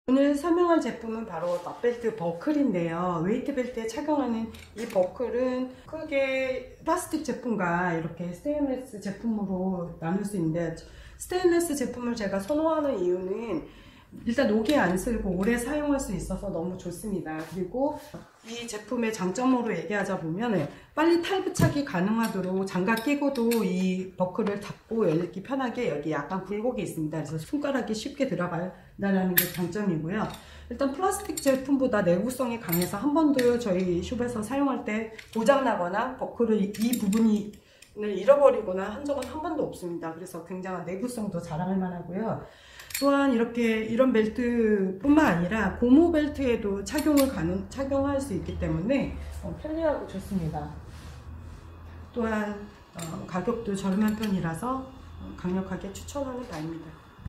오늘 설명할 제품은 바로 납벨트 버클인데요. 웨이트 벨트에 착용하는 이 버클은 크게 플라스틱 제품과 이렇게 스테인리스 제품으로 나눌 수 있는데, 스테인리스 제품을 제가 선호하는 이유는 일단 녹이 안 슬고 오래 사용할 수 있어서 너무 좋습니다. 그리고 이 제품의 장점으로 얘기하자 보면 빨리 탈부착이 가능하도록 장갑 끼고도 이 버클을 닫고 열기 편하게, 여기 약간 굴곡이 있습니다. 그래서 손가락이 쉽게 들어간다는 게 장점이고요. 일단 플라스틱 제품보다 내구성이 강해서 한 번도 저희 숍에서 사용할 때 고장나거나 버클을 이 부분이 잃어버리거나 한 적은 한 번도 없습니다. 그래서 굉장한 내구성도 자랑할 만하고요. 또한 이런 벨트 뿐만 아니라 고무 벨트에도 착용할 수 있기 때문에 편리하고 좋습니다. 또한 가격도 저렴한 편이라서 강력하게 추천하는 바입니다.